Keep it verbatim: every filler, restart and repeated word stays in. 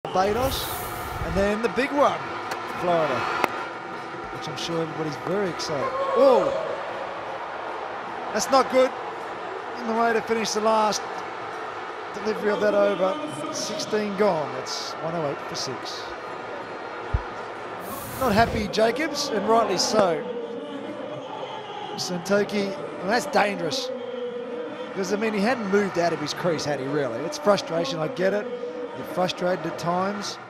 Barbados, and then the big one, Florida, which I'm sure everybody's very excited. Oh, that's not good. In the way to finish the last delivery of that over. sixteen gone. That's one oh eight for six. Not happy, Jacobs, and rightly so. Santokie, well, that's dangerous. Because, I mean, he hadn't moved out of his crease, had he really? It's frustration, I get it. You're frustrated at times.